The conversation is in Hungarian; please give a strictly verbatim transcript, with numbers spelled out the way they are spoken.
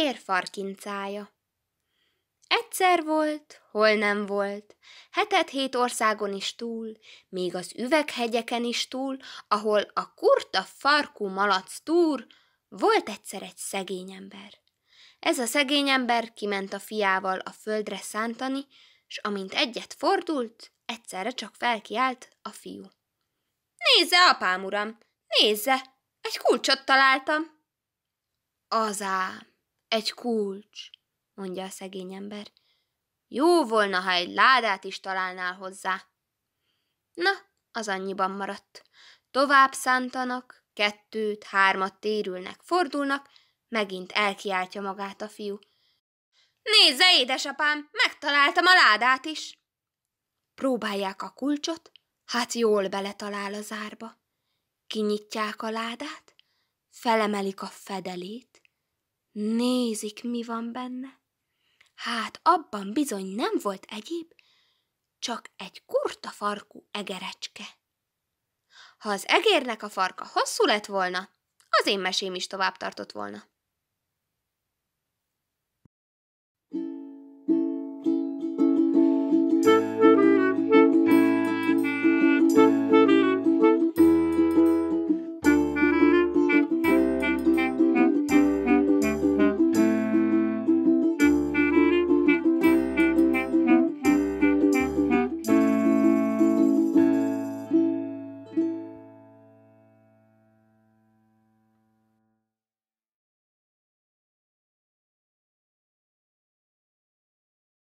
egér farkincája. Egyszer volt, hol nem volt, hetet-hét országon is túl, még az üveghegyeken is túl, ahol a kurta farkú malac túr, volt egyszer egy szegény ember. Ez a szegény ember kiment a fiával a földre szántani, s amint egyet fordult, egyszerre csak felkiált a fiú. Nézze, apám uram, nézze, egy kulcsot találtam. Azám, egy kulcs, mondja a szegény ember. Jó volna, ha egy ládát is találnál hozzá. Na, az annyiban maradt. Tovább szántanak, kettőt, hármat térülnek, fordulnak, megint elkiáltja magát a fiú. Nézze, édesapám, megtaláltam a ládát is. Próbálják a kulcsot, hát jól beletalál a zárba. Kinyitják a ládát, felemelik a fedelét, nézik, mi van benne. Hát abban bizony nem volt egyéb, csak egy kurta farkú egerecske. Ha az egérnek a farka hosszú lett volna, az én mesém is tovább tartott volna.